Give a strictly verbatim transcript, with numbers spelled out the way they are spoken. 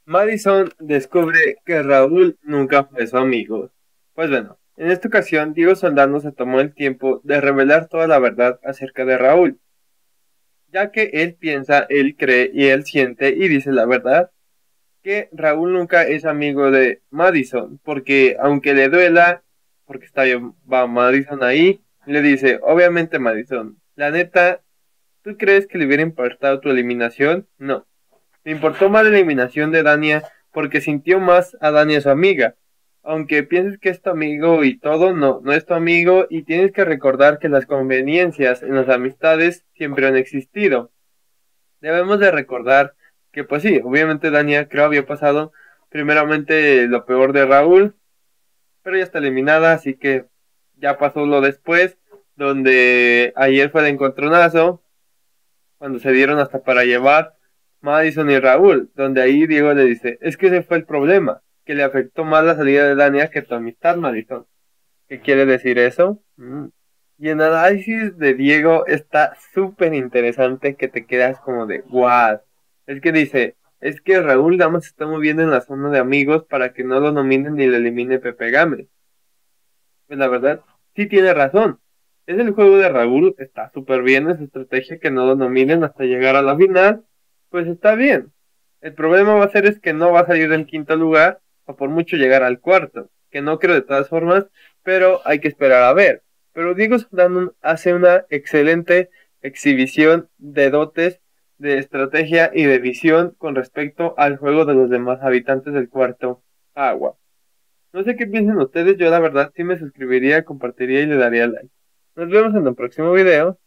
Madison descubre que Raúl nunca fue su amigo. Pues bueno, en esta ocasión Diego Soldano se tomó el tiempo de revelar toda la verdad acerca de Raúl, ya que él piensa, él cree y él siente y dice la verdad, que Raúl nunca es amigo de Madison, porque aunque le duela, porque está bien, va Madison ahí, le dice, obviamente Madison, la neta, ¿tú crees que le hubiera importado tu eliminación? No. Le importó más la eliminación de Dania porque sintió más a Dania su amiga. Aunque pienses que es tu amigo y todo, no, no es tu amigo y tienes que recordar que las conveniencias en las amistades siempre han existido. Debemos de recordar que pues sí, obviamente Dania creo había pasado primeramente lo peor de Raúl, pero ya está eliminada, así que ya pasó lo después, donde ayer fue el encontronazo, cuando se dieron hasta para llevar Madison y Raúl, donde ahí Diego le dice, es que ese fue el problema, que le afectó más la salida de Dania que tu amistad, Madison. ¿Qué quiere decir eso? Mm. Y el análisis de Diego está súper interesante que te quedas como de, wow. Es que dice, es que Raúl nada más se está moviendo en la zona de amigos para que no lo nominen ni lo elimine Pepe Gámez. Pues la verdad, sí tiene razón. Es el juego de Raúl, está súper bien esa estrategia que no lo nominen hasta llegar a la final, pues está bien. El problema va a ser es que no va a salir del quinto lugar, o por mucho llegar al cuarto, que no creo de todas formas, pero hay que esperar a ver. Pero Diego Soldano hace una excelente exhibición de dotes, de estrategia y de visión con respecto al juego de los demás habitantes del cuarto agua. No sé qué piensan ustedes, yo la verdad sí me suscribiría, compartiría y le daría like. Nos vemos en el próximo video.